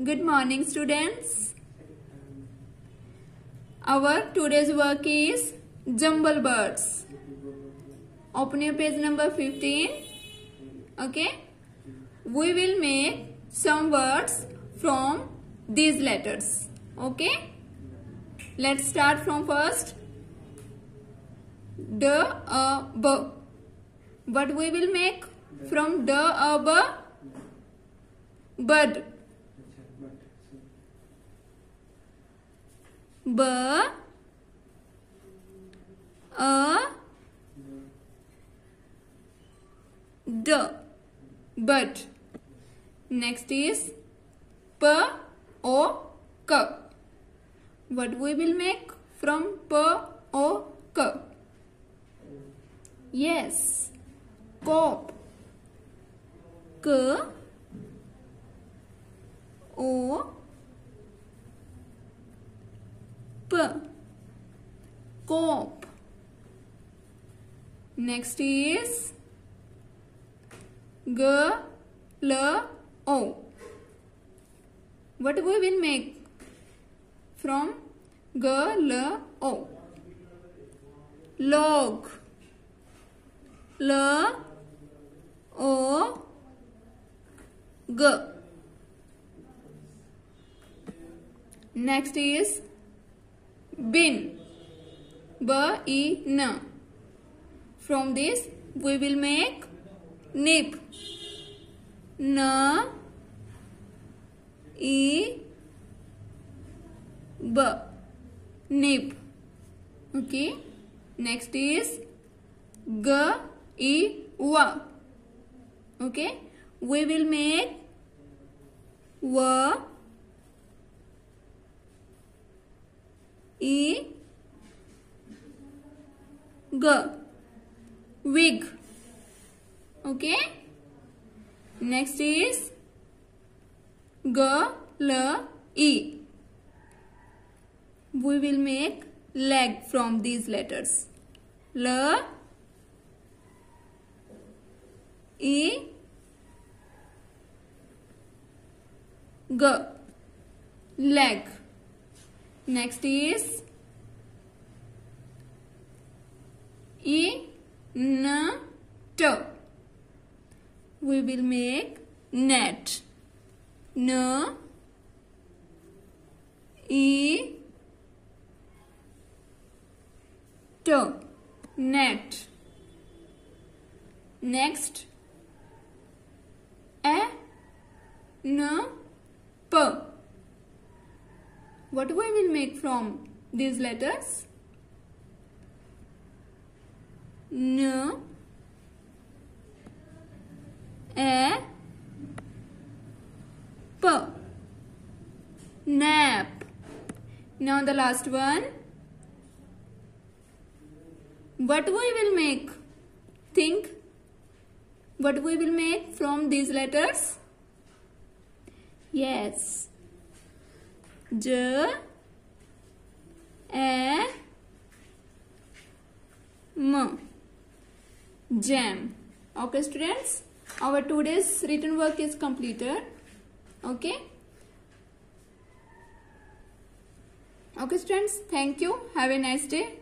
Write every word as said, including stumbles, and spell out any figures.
Good morning, students. Our today's work is jumble birds. Open your page number fifteen. Okay. We will make some words from these letters. Okay. Let's start from first. D, a, b. What we will make from d, a, b? Bud. B, a, d. Bud. Next is p, o, k. What we will make from p, o, k? Yes, cop. K, o, p. Cop. Next is g, l, o. What we will make from g, l, o? Log. L, o, g. Next is bin. B, e, n. From this we will make nip. N, e, b. Nip. Okay. Next is g, e, w. Okay. We will make w, e, g. Wig. Okay. Next is g, l, e. We will make leg from these letters. L, e, g. Leg. Next is e, n, t. We will make net. N, e, t. Net. Next a, n, p. What we will make from these letters? N, a, p. Nap. Now the last one. What we will make? Think. What we will make from these letters? Yes. J, A, M. Jam. Okay, students. Our today's written work is completed. Okay. Okay, students. Thank you. Have a nice day.